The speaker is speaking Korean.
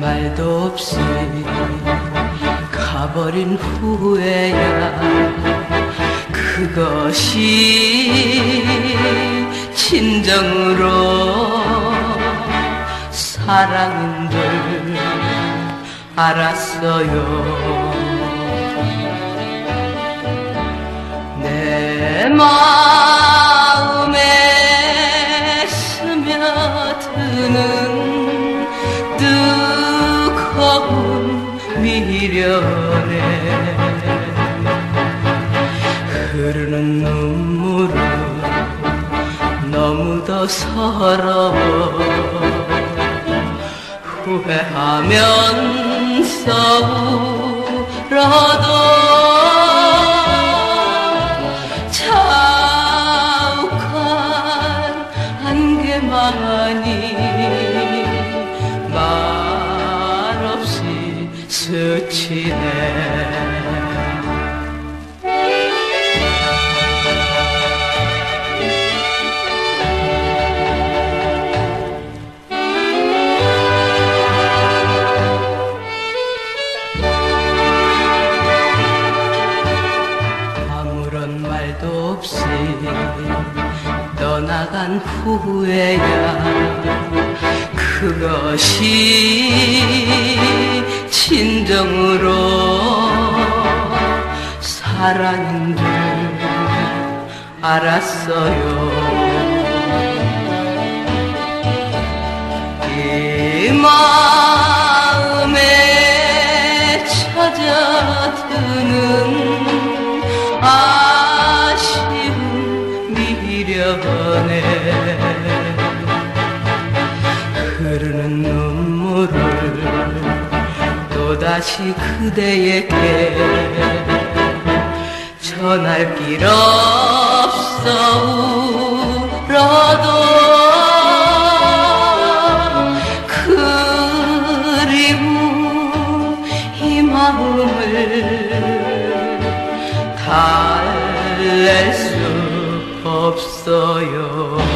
말도 없이 가버린 후에야 그것이 진정으로 사랑인 줄 알았어요. 내 마음에 스며드는 뜨거운 미련에 흐르는 눈물은 너무도 서러워 후회하면서 울어도 자욱한 안개만이 말없이 스치네. 말도 없이 떠나간 후에야 그것이 진정으로 사랑인 줄 알았어요. 이 마음에 찾아드는 아쉬운 미련에 흐르는 눈물을 또다시 그대에게 전할 길 없어 울어도 그리운 이 마음을 달랠 수 없어요.